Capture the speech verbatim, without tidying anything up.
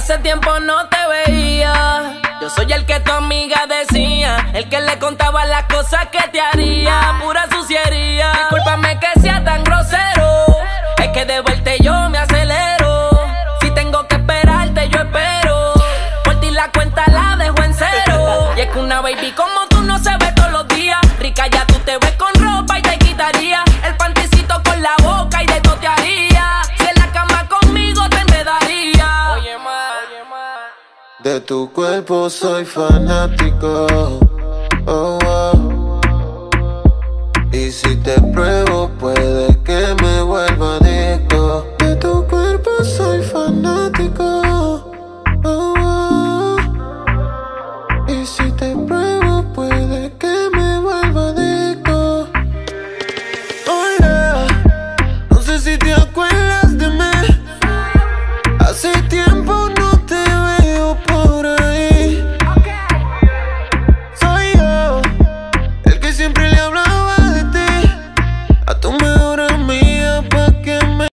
hace tiempo no te veía. Yo soy el que tu amiga decía, el que le contaba las cosas que te haría. Pura suciería. Discúlpame que sea tan grosero, es que de vuelta yo me acelero. Si tengo que esperarte yo espero, por ti la cuenta la dejo en cero. Y es que una baby como tú no se ve todos los días. Rica ya tú te ves con ropa y te quitaría el panticito con la boca y de todo te haría. Si en la cama conmigo te enredaría. Oye ma, oye ma. De tu cuerpo soy fanático, oh, oh. Y si te pruebo puede que me vuelva adicto. De tu cuerpo soy fanático, oh, oh. Y si te pruebo puede que me vuelva adicto. Hola, no sé si te acuerdas de mí. Hace tiempo no te veo por ahí. Soy yo, el que siempre le habla